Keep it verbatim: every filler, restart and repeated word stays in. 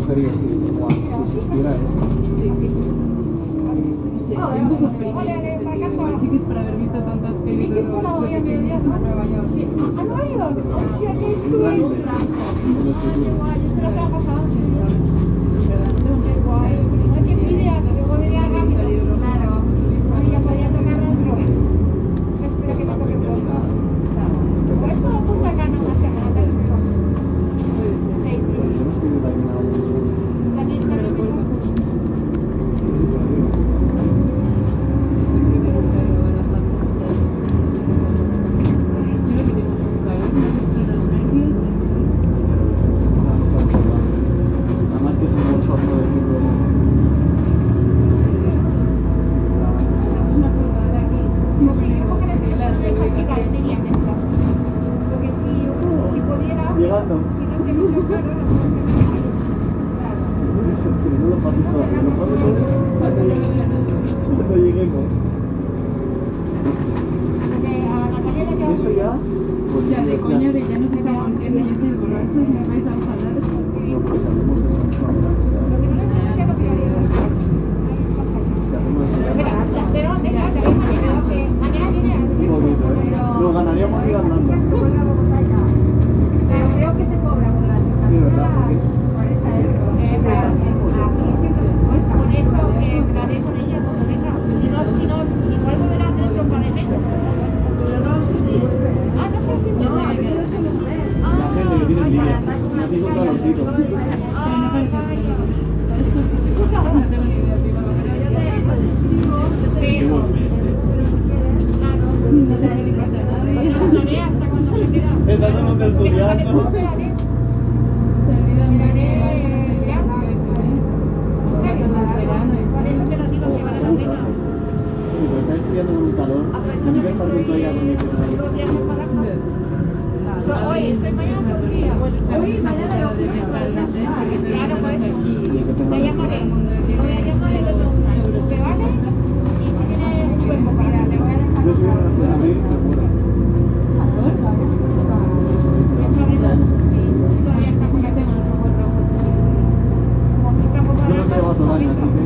cogería igual si existiera esto. Sí. Sí, soy un poco friki en ese sentido. Igual sí que es para haber visto tantas películas de pequeña a Nueva York. ¿A Nueva York? ¡Hostia, qué Un chulo! gran nivel en el futuro. Guay, yo se lo estaba pasando. Qué guay. Ay, qué envidia, que yo podría rápido. Claro. Ay, ya podría tocar otro. Espero que no toque pronto. Pues todo Punta Cana una semana, te digo. Seis Pero días. yo no estoy determinado en eso. También te lo digo. Sí, por ahí. Además que es un bochorno de fútbol. Pues sí, yo cogeré esa chica, yo diría que esto. Porque si, si pudiera, Llegando. si no es que no se caro, no sé qué me haría. Claro. Que no lo pases todavía, lo pases todo cuando lleguemos. Porque a Natalia le queda Eso ya, pues O sea, de ya- coña de ya no se estamos entiendo, yo estoy borracho y me vais a enfadar. No, pues hacemos eso. Lo que no le gusta es lo que haría. Si hacemos eso ya. Espera, pero deja, que mañana que mañana viene así. Un poquito, ¿eh? Lo ganaríamos ir andando. Pero creo que te cobra por la chica. Sí, ¿verdad? Porque cuarenta euros. Aquí siempre cincuenta. Por eso que grabé con ella cuando venga. Si no, si no, igual volverá dentro de un par de meses. Pero no sé si. Ah, no sé si no. Ya sabe que Pero no es sé. una mujer. la gente que tiene envidia. Me digo todos los tiros. Pero no parece ser. Escucha, No tengo ni idea, prima, pero yo te sí. Qué buen mes, ¿eh? Claro. no sé ni pasa nada. Estaré hasta cuando me queda. Estamos estudiando. Esperaré. Se olvidan de Esperaré. que Ya. es verano y Por eso te lo digo que vale la pena. Sí, pero estás estudiando con un calor. No me estar con toalla con mi petróleo. Los días más baratos. Hoy, estoy mañana por día. Hoy, mañana lo que claro, por eso. Te llamaré. Voy a llamaré y le preguntaré. ¿Qué vale? Y si tiene un cuerpo para, le voy a dejar. Yo soy una de abril, seguro. Es abril. Sí, todavía está con el tema de los ojos rojos. Como si está por Yo no sé, va todo el año, así que.